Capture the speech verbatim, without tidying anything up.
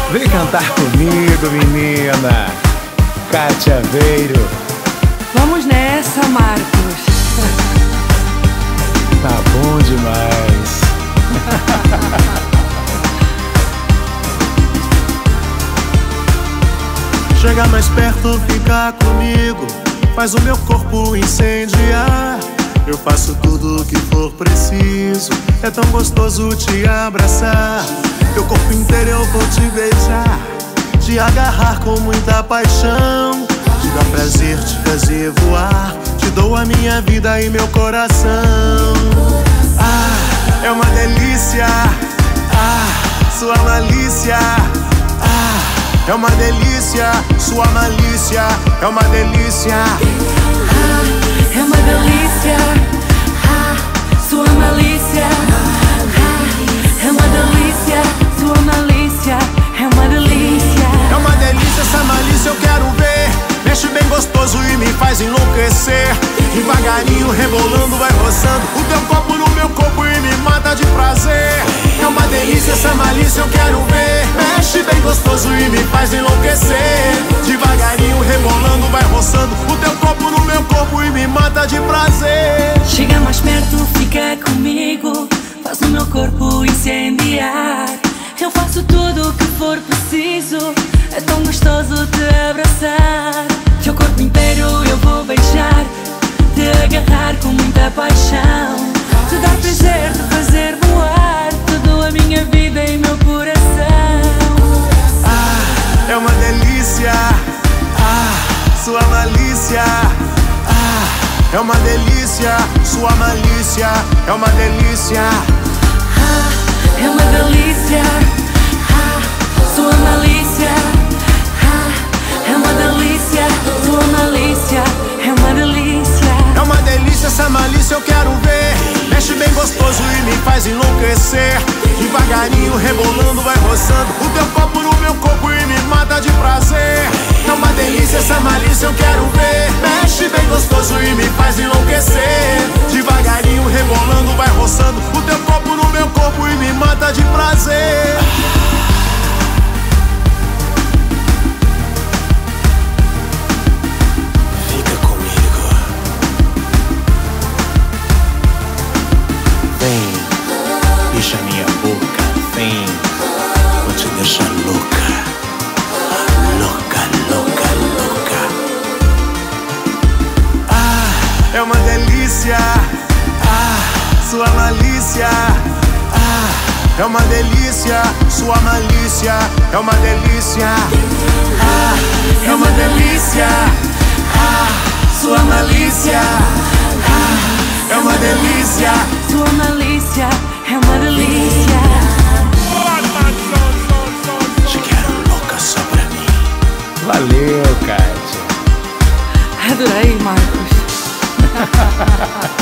Vem cantar comigo, menina. Cátia Aveiro. Vamos nessa, Marcos. Tá bom demais. Chega mais perto, fica comigo, faz o meu corpo incendiar. Eu faço tudo o que for preciso, é tão gostoso te abraçar. Teu corpo inteiro eu vou te beijar, te agarrar com muita paixão, te dar prazer, te fazer voar. Te dou a minha vida e meu coração. Ah, é uma delícia. Ah, sua malícia. Ah, é uma delícia. Sua malícia é uma delícia. Ah, é uma delícia. Ah, sua malícia. Ah, é uma delícia. Sua malícia é uma delícia. É uma delícia essa malícia, eu quero ver. Mexe bem gostoso e me faz enlouquecer. Devagarinho, rebolando, vai roçando o teu corpo no meu corpo e me mata de prazer. É uma delícia essa malícia, eu quero ver. Mexe bem gostoso e me faz enlouquecer. Devagarinho, rebolando, vai roçando o teu corpo no meu corpo e me mata de prazer. Chega mais perto, fica comigo, faz o meu corpo incendiar. Eu faço tudo o que for preciso, é tão gostoso te abraçar. Teu corpo inteiro eu vou beijar, te agarrar com muita paixão, te dar prazer, te fazer voar. Te dou a minha vida e meu coração. Ah, é uma delícia. Ah, sua malícia. Ah, é uma delícia. Sua malícia é uma delícia. Ah, é uma delícia. Ah, sua malícia. Ah, é uma delícia. Sua malícia é uma delícia. É uma delícia essa malícia, eu quero ver. Mexe bem gostoso e me faz enlouquecer. Devagarinho, rebolando, vai roçando o teu corpo no meu corpo e me mata de prazer. É uma delícia essa malícia, eu quero ver. Mexe bem gostoso e me faz enlouquecer. Devagarinho, rebolando, vai roçando o teu corpo no meu corpo e me mata de prazer. Vem, beija minha boca, vem, vou te deixar louca, louca, louca, louca. Ah, é uma delícia. Ah, sua malícia. Ah, é uma delícia. Sua malícia é uma delícia. Ah, é uma delícia. Ah, sua malícia. Ah, é uma delícia. Sua malícia é uma delícia. Te quero louca só pra mim. Valeu, Cátia. Adorei, Marcos.